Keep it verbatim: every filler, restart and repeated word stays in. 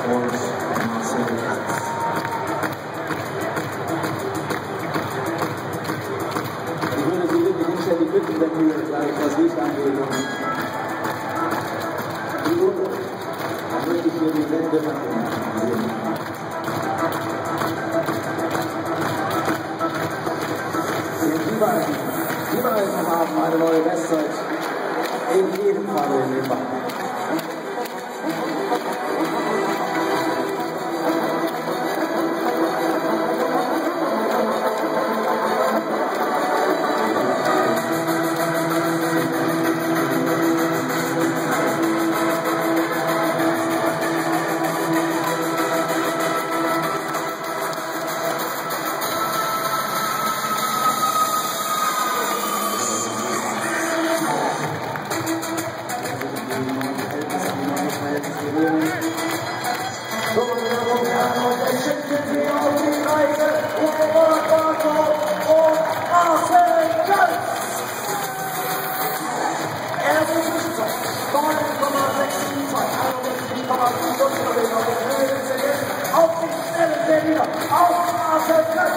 und Marcel Katz. Ich würde Sie wirklich inständig bitten, wenn wir gleich das Licht angehen und die Runde, dann möchte ich hier die Wände von Ihnen sehen. Überall, überall haben eine neue Bestzeit. In jedem Fall in dem Ball. Auf die Stelle der Liga, auf Marcel Katz.